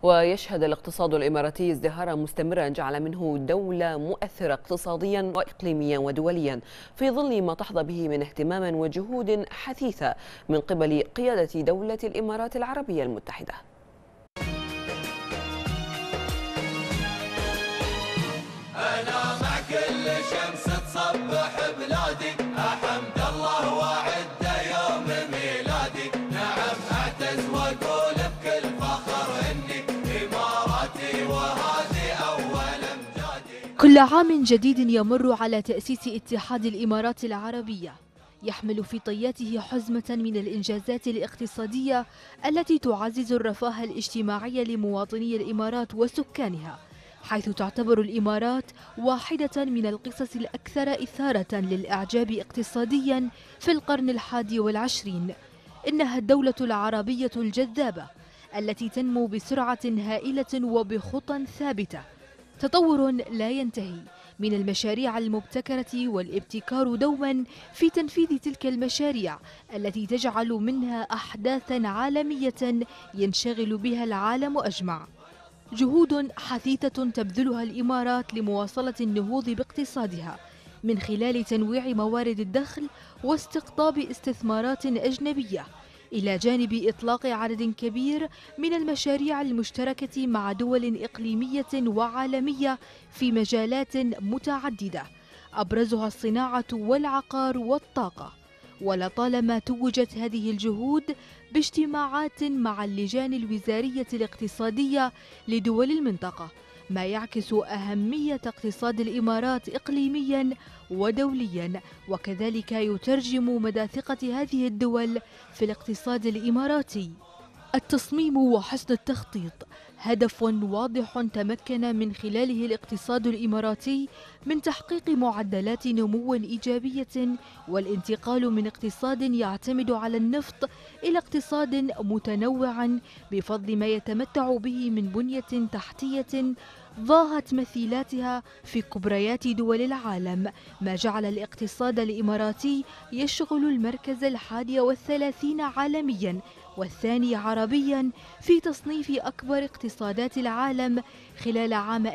ويشهد الاقتصاد الإماراتي ازدهارا مستمرا جعل منه دولة مؤثرة اقتصاديا وإقليميا ودوليا في ظل ما تحظى به من اهتمام وجهود حثيثة من قبل قيادة دولة الإمارات العربية المتحدة. أنا مع كل شمس تصبح بلادي، أحمد الله وعد يوم ميلادي، نعم أعتز وأقول بكل فخر إني إماراتي وهذه أول أمجادي. كل عام جديد يمر على تأسيس اتحاد الإمارات العربية يحمل في طياته حزمة من الإنجازات الاقتصادية التي تعزز الرفاه الاجتماعي لمواطني الإمارات وسكانها، حيث تعتبر الإمارات واحدة من القصص الأكثر إثارة للإعجاب اقتصاديا في القرن ال11. إنها الدولة العربية الجذابة التي تنمو بسرعة هائلة وبخطى ثابتة، تطور لا ينتهي من المشاريع المبتكرة والابتكار دوما في تنفيذ تلك المشاريع التي تجعل منها أحداثا عالمية ينشغل بها العالم أجمع. جهود حثيثة تبذلها الإمارات لمواصلة النهوض باقتصادها من خلال تنويع موارد الدخل واستقطاب استثمارات أجنبية، إلى جانب إطلاق عدد كبير من المشاريع المشتركة مع دول إقليمية وعالمية في مجالات متعددة، أبرزها الصناعة والعقار والطاقة. ولطالما توجت هذه الجهود باجتماعات مع اللجان الوزارية الاقتصادية لدول المنطقة، ما يعكس أهمية اقتصاد الإمارات إقليمياً ودولياً، وكذلك يترجم مدى ثقة هذه الدول في الاقتصاد الإماراتي. التصميم وحسن التخطيط هدف واضح تمكن من خلاله الاقتصاد الإماراتي من تحقيق معدلات نمو إيجابية، والانتقال من اقتصاد يعتمد على النفط إلى اقتصاد متنوع بفضل ما يتمتع به من بنية تحتية ضاهت مثيلاتها في كبريات دول العالم، ما جعل الاقتصاد الإماراتي يشغل المركز 31 عالمياً والثاني عربياً في تصنيف أكبر اقتصادات العالم خلال عام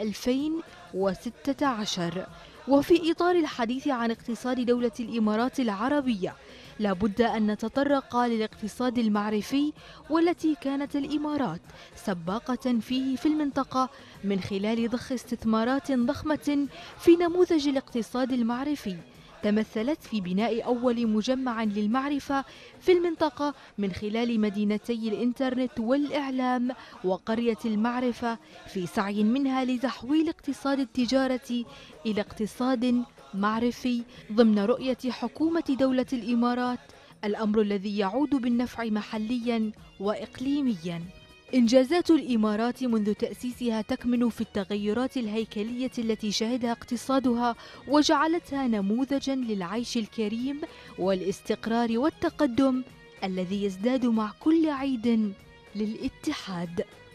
2016. وفي إطار الحديث عن اقتصاد دولة الإمارات العربية، لابد أن نتطرق للاقتصاد المعرفي، والتي كانت الإمارات سباقة فيه في المنطقة من خلال ضخ استثمارات ضخمة في نموذج الاقتصاد المعرفي، تمثلت في بناء أول مجمع للمعرفة في المنطقة من خلال مدينتي الإنترنت والإعلام وقرية المعرفة، في سعي منها لتحويل اقتصاد التجارة إلى اقتصاد معرفي ضمن رؤية حكومة دولة الإمارات، الأمر الذي يعود بالنفع محليا وإقليميا. إنجازات الإمارات منذ تأسيسها تكمن في التغيرات الهيكلية التي شهدها اقتصادها وجعلتها نموذجا للعيش الكريم والاستقرار والتقدم الذي يزداد مع كل عيد للاتحاد.